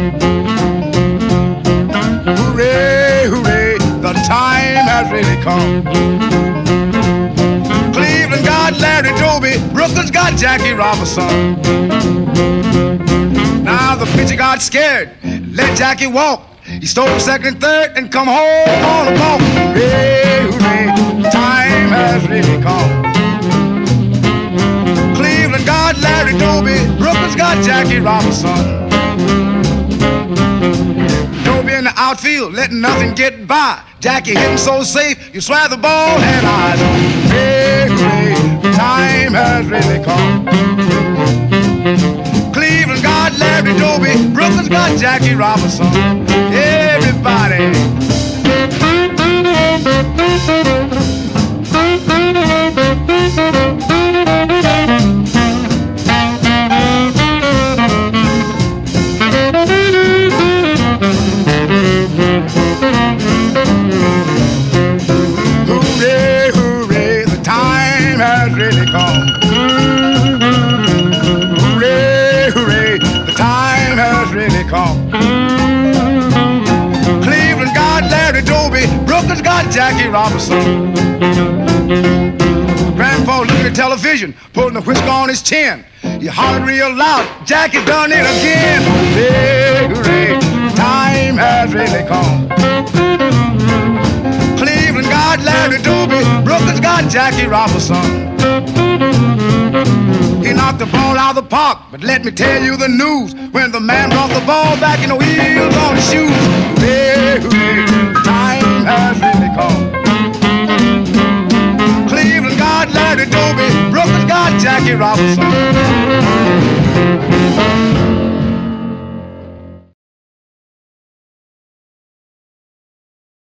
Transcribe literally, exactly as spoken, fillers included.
Hooray, hooray, the time has really come. Cleveland got Larry Doby, Brooklyn's got Jackie Robinson. Now the pitcher got scared, let Jackie walk. He stole second and third and come home on a walk. Hooray, hooray, the time has really come. Cleveland got Larry Doby, Brooklyn's got Jackie Robinson. Doby in the outfield, letting nothing get by. Jackie hitting so safe, you swear the ball had eyes on. Hey, hey, time has really come. Cleveland got Larry Doby, Brooklyn's got Jackie Robinson. Everybody. Hooray, hooray, the time has really come. Hooray, hooray, the time has really come. Cleveland got Larry Doby, Brooklyn's got Jackie Robinson. Grandpa looking at television, pulling the whisker on his chin. He hollered real loud, Jackie done it again. Hooray, hooray, time has really come. Cleveland got Larry Doby, Brooklyn's got Jackie Robinson. He knocked the ball out of the park, but let me tell you the news. When the man brought the ball back in the wheels on his shoes. Hooray, hooray, time has really come. Cleveland got Larry Doby, Brooklyn's got Jackie Robinson.